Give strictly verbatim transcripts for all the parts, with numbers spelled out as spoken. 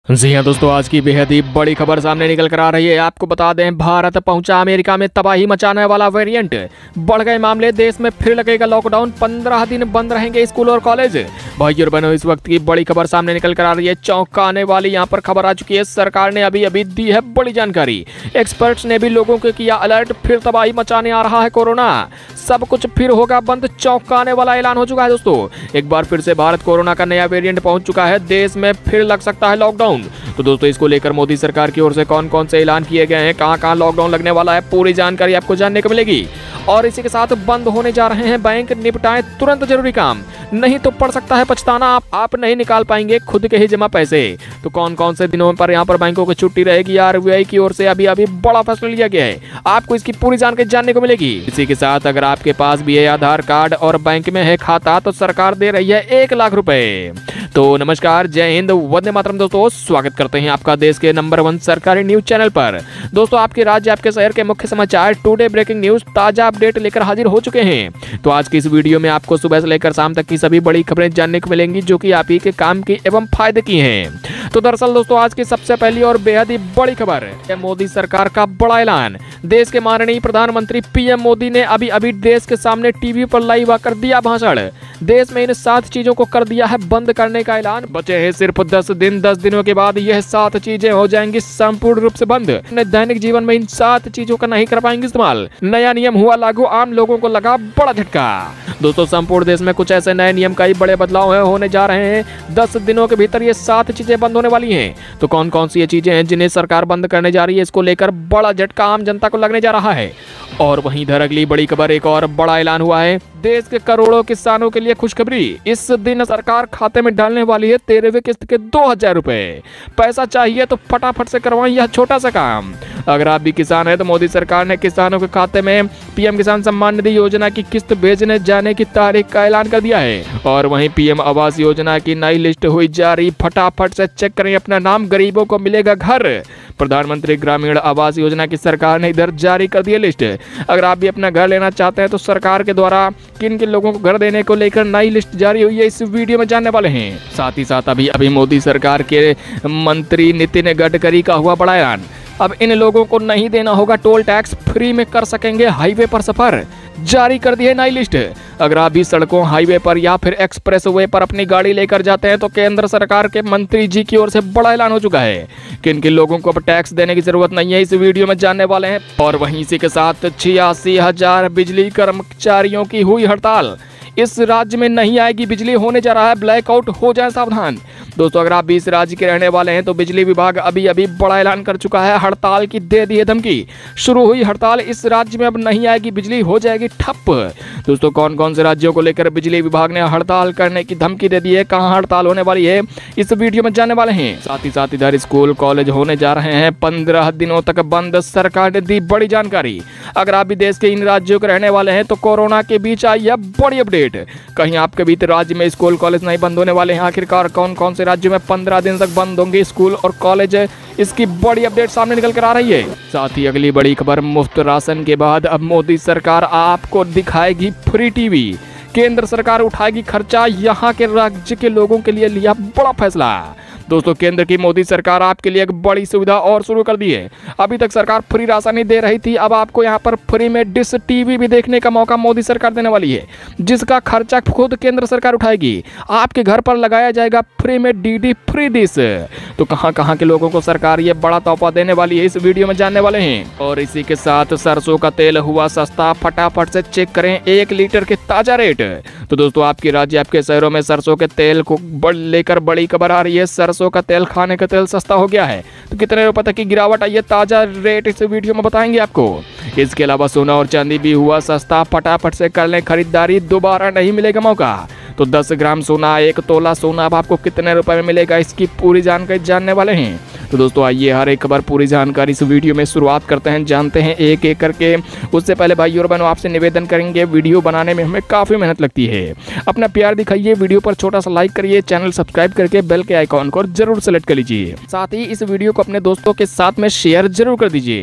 जी हाँ दोस्तों, आज की बेहद ही बड़ी खबर सामने निकल कर आ रही है। आपको बता दें, भारत पहुंचा अमेरिका में तबाही मचाने वाला वेरिएंट। बढ़ गए मामले, देश में फिर लगेगा लॉकडाउन, पंद्रह दिन बंद रहेंगे स्कूल और कॉलेज। भाई और बहनों, इस वक्त की बड़ी खबर सामने निकल कर आ रही है। चौंकाने वाली यहाँ पर खबर आ चुकी है। सरकार ने अभी अभी दी है बड़ी जानकारी। एक्सपर्ट्स ने भी लोगों को किया अलर्ट। फिर तबाही मचाने आ रहा है कोरोना, सब कुछ फिर होगा बंद। चौंकाने वाला ऐलान हो चुका है दोस्तों। एक बार फिर से भारत कोरोना का नया वेरिएंट पहुंच चुका है। देश में फिर लग सकता है लॉकडाउन। तो दोस्तों, इसको लेकर मोदी सरकार की ओर से कौन कौन से ऐलान किए गए हैं, कहां कहां लॉकडाउन लगने वाला है, पूरी जानकारी आपको जानने को मिलेगी। और इसी के साथ बंद होने जा रहे हैं बैंक। निपटाएं तुरंत जरूरी काम, नहीं तो पड़ सकता है पछताना। आप, आप नहीं निकाल पाएंगे खुद के ही जमा पैसे। तो कौन कौन से दिनों पर यहाँ पर बैंकों की छुट्टी रहेगी, आरबीआई की ओर से अभी अभी बड़ा फैसला लिया गया है। आपको इसकी पूरी जानकारी जानने को मिलेगी। इसी के साथ अगर आपके पास भी है आधार कार्ड और बैंक में है खाता, तो सरकार दे रही है एक लाख रुपए। तो नमस्कार, जय हिंद, वंदे मातरम। दोस्तों, स्वागत करते हैं आपका देश के नंबर वन सरकारी न्यूज चैनल पर। दोस्तों, आपके राज्य आपके शहर के मुख्य समाचार, टुडे ब्रेकिंग न्यूज, ताजा अपडेट लेकर हाजिर हो चुके हैं। तो आज की इस वीडियो में आपको सुबह से लेकर शाम तक की सभी बड़ी खबरें जानने को मिलेंगी, जो कि आप ही के काम की एवं फायदे की हैं। तो दरअसल दोस्तों, आज की सबसे पहली और बेहद ही बड़ी खबर है मोदी सरकार का बड़ा ऐलान। देश के माननीय प्रधानमंत्री पीएम मोदी ने अभी अभी देश के सामने टीवी पर लाइव आकर दिया भाषण। देश में इन सात चीजों को कर दिया है बंद करने का ऐलान। बचे हैं सिर्फ दस दिन। दस दिनों के बाद यह सात चीजें हो जाएंगी संपूर्ण रूप से बंद। दैनिक जीवन में इन सात चीजों का नहीं कर पाएंगे इस्तेमाल। नया नियम हुआ लागू, आम लोगों को लगा बड़ा झटका। दोस्तों, संपूर्ण देश में कुछ ऐसे नए नियम कई बड़े बदलाव है होने जा रहे हैं। दस दिनों के भीतर ये सात चीजें बंद होने वाली हैं। तो कौन कौन सी ये चीजें हैं जिन्हें सरकार बंद करने जा रही है, इसको लेकर बड़ा झटका आम जनता को लगने जा रहा है। और वहीं इधर अगली बड़ी खबर, एक और बड़ा ऐलान हुआ है। देश के करोड़ों किसानों के लिए खुशखबरी। इस दिन सरकार खाते में डालने वाली है तेरहवें किस्त के दो हजार रुपए। पैसा चाहिए तो फटाफट से करवाएं यह छोटा सा काम। अगर आप भी किसान हैं तो मोदी सरकार ने किसानों के खाते में पीएम किसान सम्मान निधि योजना की किस्त भेजने जाने की तारीख का ऐलान कर दिया है। और वहीं पीएम आवास योजना की नई लिस्ट हुई जारी। फटाफट से चेक करें अपना नाम, गरीबों को मिलेगा घर। प्रधानमंत्री ग्रामीण आवास योजना की सरकार ने इधर जारी कर दी लिस्ट। अगर आप भी अपना घर लेना चाहते हैं तो सरकार के द्वारा किन किन लोगों को घर देने को लेकर नई लिस्ट जारी हुई है, इस वीडियो में जानने वाले हैं। साथ ही साथ अभी अभी मोदी सरकार के मंत्री नितिन गडकरी का हुआ बड़ा ऐलान। अब इन लोगों को नहीं देना होगा टोल टैक्स, फ्री में कर सकेंगे हाईवे पर सफर। जारी कर दी है नई लिस्ट। अगर आप भी सड़कों, हाईवे पर या फिर एक्सप्रेस वे पर अपनी गाड़ी लेकर जाते हैं तो केंद्र सरकार के मंत्री जी की ओर से बड़ा ऐलान हो चुका है। किन किन लोगों को अब टैक्स देने की जरूरत नहीं है, इस वीडियो में जानने वाले हैं। और वहीं इसी के साथ छियासी हजार बिजली कर्मचारियों की हुई हड़ताल। इस राज्य में नहीं आएगी बिजली, होने जा रहा है ब्लैकआउट, हो जाए सावधान। दोस्तों, अगर आप भी इस राज्य के रहने वाले हैं तो बिजली विभाग अभी अभी बड़ा ऐलान कर चुका है। हड़ताल की दे दी है धमकी। शुरू हुई हड़ताल, इस राज्य में अब नहीं आएगी बिजली, हो जाएगी ठप। दोस्तों, कौन कौन से राज्यों को लेकर बिजली विभाग ने हड़ताल करने की धमकी दे दी है, कहां हड़ताल होने वाली है, इस वीडियो में जानने वाले हैं। साथ ही साथ इधर स्कूल कॉलेज होने जा रहे हैं पंद्रह दिनों तक बंद। सरकार ने दी बड़ी जानकारी। अगर आप भी देश के इन राज्यों के रहने वाले हैं तो कोरोना के बीच आई है बड़ी अपडेट। कहीं आपके भी राज्य में स्कूल कॉलेज नहीं बंद होने वाले हैं। आखिरकार कौन कौन से राज्यों में पंद्रह दिन तक बंद होंगे स्कूल और कॉलेज, इसकी बड़ी अपडेट सामने निकल कर आ रही है। साथ ही अगली बड़ी खबर, मुफ्त राशन के बाद अब मोदी सरकार आपको दिखाएगी फ्री टीवी। केंद्र सरकार उठाएगी खर्चा, यहाँ के राज्य के लोगों के लिए लिया बड़ा फैसला। दोस्तों, केंद्र की मोदी सरकार आपके लिए एक बड़ी सुविधा और शुरू कर दी है। अभी तक सरकार फ्री राशन ही दे रही थी, अब आपको यहाँ पर फ्री में डिश टीवी भी देखने का मौका मोदी सरकार देने वाली है, जिसका खर्चा खुद केंद्र सरकार उठाएगी। आपके घर पर लगाया जाएगा फ्री में डीडी फ्री डिश। तो कहां कहां के लोगों को सरकार ये बड़ा तोहफा देने वाली है, इस वीडियो में जानने वाले हैं। और इसी के साथ सरसों का तेल हुआ सस्ता। फटाफट से चेक करें एक लीटर के ताजा रेट। तो दोस्तों, आपके राज्य आपके शहरों में सरसों के तेल को लेकर बड़ी खबर आ रही है। सरसों का तेल, खाने का तेल सस्ता हो गया है। तो कितने रुपए तक की गिरावट आई है, ताजा रेट इस वीडियो में बताएंगे आपको। इसके अलावा सोना और चांदी भी हुआ सस्ता। फटाफट से कर लें खरीदारी, दोबारा नहीं मिलेगा मौका। तो दस ग्राम सोना, एक तोला सोना अब आपको कितने रुपए में मिलेगा, इसकी पूरी जानकारी जानने वाले हैं। तो दोस्तों, आइए हर एक खबर, पूरी जानकारी इस वीडियो में शुरुआत करते हैं, जानते हैं एक एक करके। उससे पहले भाई और बहनों, आपसे निवेदन करेंगे, वीडियो बनाने में हमें काफ़ी मेहनत लगती है। अपना प्यार दिखाइए, वीडियो पर छोटा सा लाइक करिए, चैनल सब्सक्राइब करके बेल के आइकॉन को जरूर सेलेक्ट कर लीजिए। साथ ही इस वीडियो को अपने दोस्तों के साथ में शेयर जरूर कर दीजिए।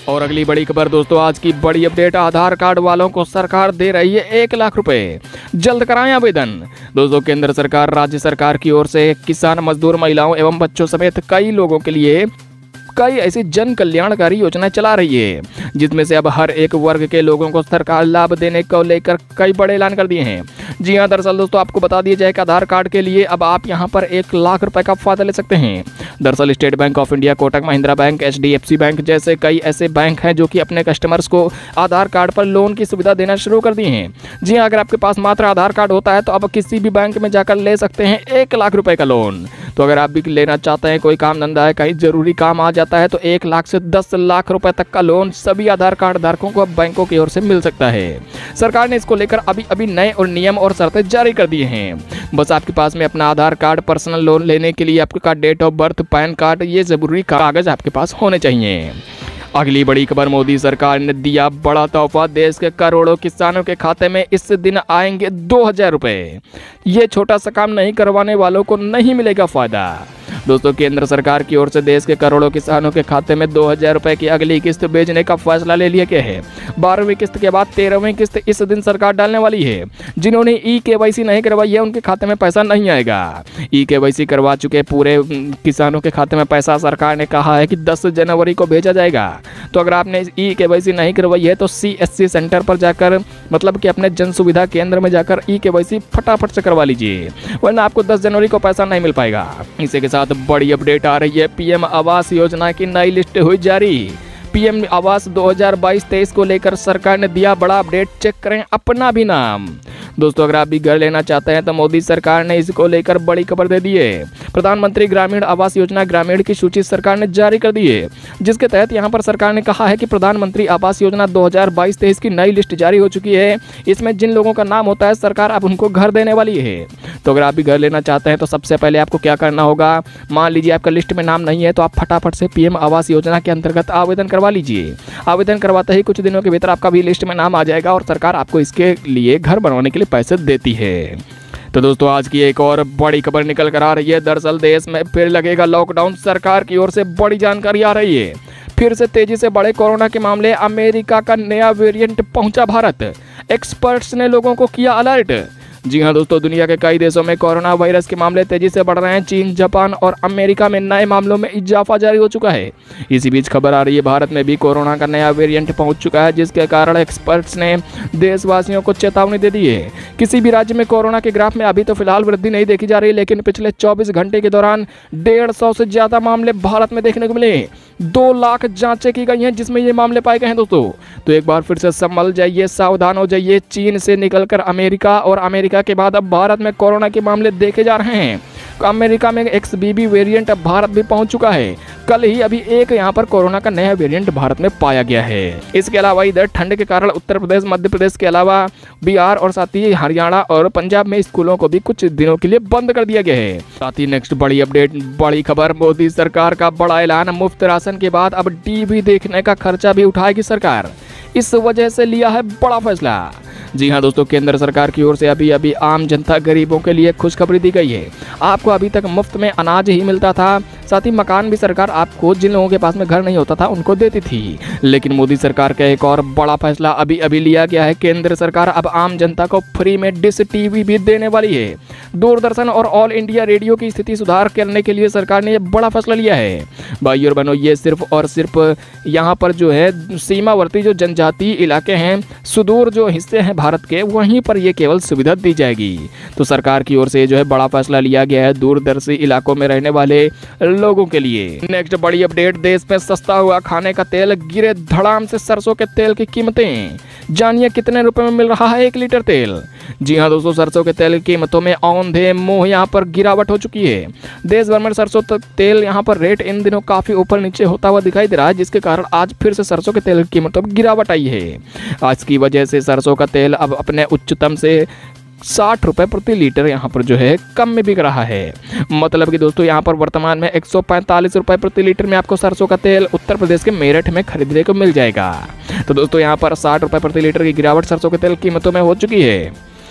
और अगली बड़ी खबर दोस्तों, आज की बड़ी अपडेट, आधार कार्ड वालों को सरकार दे रही है एक लाख रुपए, जल्द कराएं आवेदन। दोस्तों केंद्र सरकार, राज्य सरकार की ओर से किसान, मजदूर, महिलाओं एवं बच्चों समेत कई लोगों के लिए कई ऐसी जन कल्याणकारी योजनाएं चला रही है, जिसमें से अब हर एक वर्ग के लोगों को सरकार लाभ देने को लेकर कई बड़े ऐलान कर दिए हैं। जी हां, दरअसल दोस्तों आपको बता दिया जाए कि आधार कार्ड के लिए अब आप यहां पर एक लाख रुपए का फायदा ले सकते हैं। दरअसल state bank of India, Kotak Mahindra bank, H D F C bank जैसे कई ऐसे बैंक हैं जो कि अपने कस्टमर्स को आधार कार्ड पर लोन की सुविधा देना शुरू कर दिए हैं। जी हां, अगर आपके पास मात्र आधार कार्ड होता है तो अब किसी भी बैंक में जाकर ले सकते हैं एक लाख रुपए का लोन। तो अगर आप भी लेना चाहते हैं, कोई काम धंधा है, कहीं जरूरी काम आ जाता है, तो एक लाख से दस लाख रुपए तक का लोन सभी आधार कार्ड धारकों को अब बैंकों की ओर से मिल सकता है। सरकार ने इसको लेकर अभी अभी नए और नियम और शर्तें जारी कर दिए हैं। बस आपके पास में अपना आधार कार्ड, पर्सनल लोन लेने के लिए आपका date of birth, PAN card, ये जरूरी कागज आपके पास होने चाहिए। अगली बड़ी खबर, मोदी सरकार ने दिया बड़ा तोहफा, देश के करोड़ों किसानों के खाते में इस दिन आएंगे दो हजार रुपए। ये छोटा सा काम नहीं करवाने वालों को नहीं मिलेगा फायदा। दोस्तों केंद्र सरकार की ओर से देश के करोड़ों किसानों के खाते में दो हजार रुपए की अगली किस्त भेजने का फैसला ले लिया गया है। बारहवीं किस्त के बाद तेरहवीं किस्त इस दिन सरकार डालने वाली है। जिन्होंने ई केवाईसी नहीं करवाई है उनके खाते में पैसा नहीं आएगा। ई केवाईसी करवा चुके पूरे किसानों के खाते में पैसा सरकार ने कहा है कि दस जनवरी को भेजा जाएगा। तो अगर आपने ई केवाईसी नहीं करवाई है तो सी एस सी सेंटर पर जाकर, मतलब कि अपने जन सुविधा केंद्र में जाकर ई केवाईसी फटाफट से करवा लीजिए, वरना आपको दस जनवरी को पैसा नहीं मिल पाएगा। इसी के साथ बड़ी अपडेट आ रही है, पीएम आवास योजना की नई लिस्ट हुई जारी। पीएम आवास दो हज़ार बाईस तेईस को लेकर सरकार ने दिया बड़ा अपडेट, चेक करें अपना भी नाम। दोस्तों अगर आप भी घर लेना चाहते हैं तो मोदी सरकार ने इसको लेकर बड़ी खबर दे दी है। प्रधानमंत्री ग्रामीण आवास योजना ग्रामीण की सूची सरकार ने जारी कर दी है, जिसके तहत यहां पर सरकार ने कहा है कि प्रधानमंत्री आवास योजना दो हज़ार बाईस तेईस की नई लिस्ट जारी हो चुकी है। इसमें जिन लोगों का नाम होता है सरकार अब उनको घर देने वाली है। तो अगर आप भी घर लेना चाहते हैं तो सबसे पहले आपको क्या करना होगा, मान लीजिए आपका लिस्ट में नाम नहीं है तो आप फटाफट से पीएम आवास योजना के अंतर्गत आवेदन करवा लीजिए। आवेदन करवाते ही कुछ दिनों के भीतर आपका भी लिस्ट में नाम आ जाएगा और सरकार आपको इसके लिए घर बनवाने के लिए पैसे देती है। तो दोस्तों आज की एक और बड़ी खबर निकल कर आ रही है। दरअसल देश में फिर लगेगा लॉकडाउन, सरकार की ओर से बड़ी जानकारी आ रही है। फिर से तेजी से बढ़े कोरोना के मामले, अमेरिका का नया वेरिएंट पहुंचा भारत, एक्सपर्ट्स ने लोगों को किया अलर्ट। जी हां दोस्तों, दुनिया के कई देशों में कोरोना वायरस के मामले तेजी से बढ़ रहे हैं। चीन, जापान और अमेरिका में नए मामलों में इजाफा जारी हो चुका है। इसी बीच खबर आ रही है भारत में भी कोरोना का नया वेरिएंट पहुंच चुका है, जिसके कारण एक्सपर्ट्स ने देशवासियों को चेतावनी दे दी है। किसी भी राज्य में कोरोना के ग्राफ में अभी तो फिलहाल वृद्धि नहीं देखी जा रही, लेकिन पिछले चौबीस घंटे के दौरान डेढ़ सौ से ज्यादा मामले भारत में देखने को मिले। दो लाख जांचें की गई हैं जिसमें ये मामले पाए गए हैं। दोस्तों तो एक बार फिर से संभल जाइए, सावधान हो जाइए। चीन से निकलकर अमेरिका और अमेरिका के बाद अब भारत में कोरोना के मामले देखे जा रहे हैं। अमेरिका में एक्स बी बी वेरिएंट अब भारत भी पहुंच चुका है। कल ही अभी एक यहां पर कोरोना का नया वेरिएंट भारत में पाया गया है। इसके अलावा इधर ठंड के कारण उत्तर प्रदेश, मध्य प्रदेश के अलावा बिहार और साथ ही हरियाणा और पंजाब में स्कूलों को भी कुछ दिनों के लिए बंद कर दिया गया है। साथ ही नेक्स्ट बड़ी अपडेट, बड़ी खबर, मोदी सरकार का बड़ा ऐलान, मुफ्त राशन के बाद अब टीवी देखने का खर्चा भी उठाएगी सरकार। इस वजह से लिया है बड़ा फैसला। जी हां दोस्तों, केंद्र सरकार की ओर से अभी अभी आम जनता, गरीबों के लिए खुशखबरी दी गई है। आपको अभी तक मुफ्त में अनाज ही मिलता था, साथ ही मकान भी सरकार आपको, जिन लोगों के पास में घर नहीं होता था, उनको देती थी। लेकिन मोदी सरकार का एक और बड़ा फैसला अभी अभी लिया गया है। केंद्र सरकार अब आम जनता को फ्री में डिश टीवी भी देने वाली है। दूरदर्शन और ऑल इंडिया रेडियो की स्थिति सुधार करने के लिए सरकार ने यह बड़ा फैसला लिया है। भाई और बहनों, ये सिर्फ और सिर्फ यहाँ पर जो है सीमावर्ती जो जनजातीय इलाके हैं, सुदूर जो हिस्से हैं भारत के, वहीं पर ये केवल सुविधा दी जाएगी। तो सरकार की ओर से जो है बड़ा फैसला लिया गया है दूरदर्शी इलाकों में रहने वाले लोगों के लिए। नेक्स्ट बड़ी अपडेट, देश में सस्ता हुआ खाने का तेल, गिरे धड़ाम से सरसों के तेल की कीमतें। जानिए कितने रुपए में मिल रहा है एक लीटर तेल। जी हां दोस्तों, सरसों के तेल की कीमतों में औंधे मुंह यहाँ पर गिरावट हो चुकी है। देश भर में सरसों तेल यहाँ पर रेट इन दिनों काफी ऊपर नीचे होता हुआ दिखाई दे रहा है, जिसके कारण आज फिर से सरसों के तेल की कीमतों में गिरावट आई है। आज की वजह से सरसों का तेल अब अपने उच्चतम से साठ रुपए प्रति लीटर यहाँ पर जो है कम में बिक रहा है। मतलब कि दोस्तों यहाँ पर वर्तमान में एक सौ पैंतालीस रुपए प्रति लीटर में आपको सरसों का तेल उत्तर प्रदेश के मेरठ में खरीदने को मिल जाएगा। तो दोस्तों यहाँ पर साठ रुपए प्रति लीटर की गिरावट सरसों के तेल कीमतों में हो चुकी है।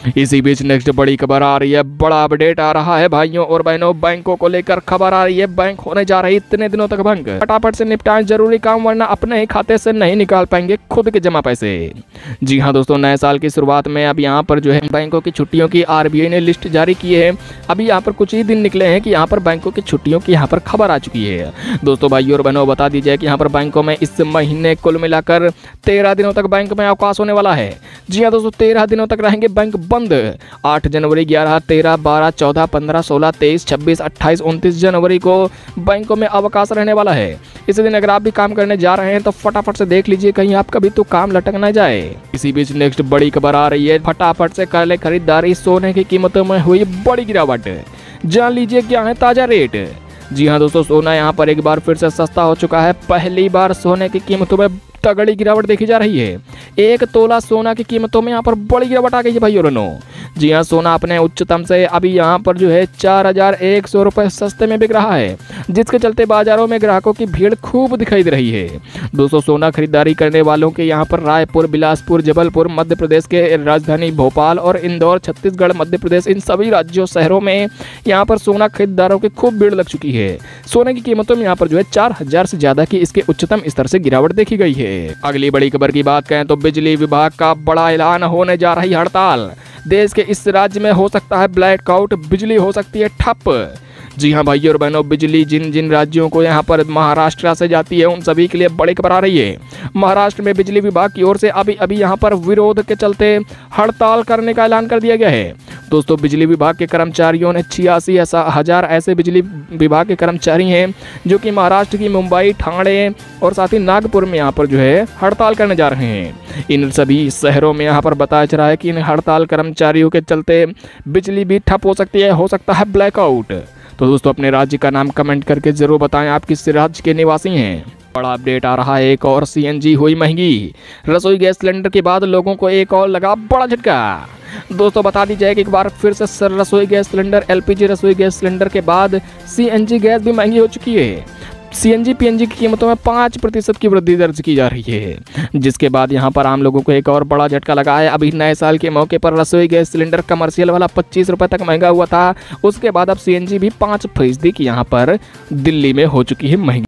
इसी बीच नेक्स्ट बड़ी खबर आ रही है, बड़ा अपडेट आ रहा है भाइयों और बहनों। बैंकों को लेकर खबर आ रही है, बैंक होने जा रही इतने दिनों तक बंद। फटाफट से निपटाएं जरूरी काम, वरना अपने ही खाते से नहीं निकाल पाएंगे खुद के जमा पैसे। जी हाँ दोस्तों, नए साल की शुरुआत में अब यहाँ पर जो है बैंकों की छुट्टियों की आरबीआई ने लिस्ट जारी की है। अभी यहाँ पर कुछ ही दिन निकले हैं कि यहाँ पर बैंकों की छुट्टियों की यहाँ पर खबर आ चुकी है। दोस्तों भाइयों और बहनों, बता दी जाए कि यहाँ पर बैंकों में इस महीने कुल मिलाकर तेरह दिनों तक बैंक में अवकाश होने वाला है। जी हाँ दोस्तों, तेरह दिनों तक रहेंगे बैंक बंद। आठ जनवरी, ग्यारह, तेरह, बारह, चौदह, पंद्रह, सोलह, तेईस, छब्बीस, अट्ठाईस, उनतीस जनवरी को बैंकों में अवकाश रहने वाला है। इसी दिन अगर आप भी काम करने जा रहे हैं तो फटाफट से देख लीजिए कहीं आपका भी तो काम लटक ना जाए। इसी बीच नेक्स्ट बड़ी खबर आ रही है, फटाफट से कर ले खरीदारी, सोने की कीमतों में हुई बड़ी गिरावट। जान लीजिए क्या है ताजा रेट। जी हाँ दोस्तों, सोना यहाँ पर एक बार फिर से सस्ता हो चुका है। पहली बार सोने की कीमतों में तगड़ी गिरावट देखी जा रही है। एक तोला सोना की कीमतों में यहाँ पर बड़ी गिरावट आ गई है भाई और बहनों। जी हाँ, सोना अपने उच्चतम से अभी यहाँ पर जो है चार हजार एक सौ रुपये सस्ते में बिक रहा है, जिसके चलते बाजारों में ग्राहकों की भीड़ खूब दिखाई दे रही है। दोस्तों, सोना खरीदारी करने वालों के यहाँ पर रायपुर, बिलासपुर, जबलपुर, मध्य प्रदेश के राजधानी भोपाल और इंदौर, छत्तीसगढ़, मध्य प्रदेश, इन सभी राज्यों शहरों में यहाँ पर सोना खरीदारों की खूब भीड़ लग चुकी है। सोने की कीमतों में यहाँ पर जो है चार हजार से ज्यादा की इसके उच्चतम स्तर से गिरावट देखी गई है। अगली बड़ी खबर की बात करें तो बिजली विभाग का बड़ा ऐलान, होने जा रही हड़ताल। देश के इस राज्य में हो सकता है ब्लैकआउट, बिजली हो सकती है ठप। जी हाँ भाइयों और बहनों, बिजली जिन जिन राज्यों को यहाँ पर महाराष्ट्र से जाती है उन सभी के लिए बड़ी खबर आ रही है। महाराष्ट्र में बिजली विभाग की ओर से अभी अभी यहाँ पर विरोध के चलते हड़ताल करने का ऐलान कर दिया गया है। दोस्तों, बिजली विभाग के कर्मचारियों ने छियासी हजार ऐसे बिजली विभाग के कर्मचारी हैं जो कि महाराष्ट्र की मुंबई, ठाणे और साथ ही नागपुर में यहाँ पर जो है हड़ताल करने जा रहे हैं। इन सभी शहरों में यहाँ पर बताया जा रहा है कि इन हड़ताल कर्मचारियों के चलते बिजली भी ठप हो सकती है, हो सकता है ब्लैकआउट। तो दोस्तों, अपने राज्य का नाम कमेंट करके जरूर बताएं आप किस राज्य के निवासी हैं। बड़ा अपडेट आ रहा है, एक और सीएनजी हुई महंगी। रसोई गैस सिलेंडर के बाद लोगों को एक और लगा बड़ा झटका। दोस्तों, बता दी जाए कि एक बार फिर से सर रसोई गैस सिलेंडर, एलपीजी रसोई गैस सिलेंडर के बाद सीएनजी गैस भी महंगी हो चुकी है। सीएनजी पीएनजी की कीमतों में पाँच प्रतिशत की वृद्धि दर्ज की जा रही है, जिसके बाद यहां पर आम लोगों को एक और बड़ा झटका लगा है। अभी नए साल के मौके पर रसोई गैस सिलेंडर कमर्शियल वाला पच्चीस रुपए तक महंगा हुआ था, उसके बाद अब सीएनजी भी पाँच फीसदी की यहां पर दिल्ली में हो चुकी है महंगी।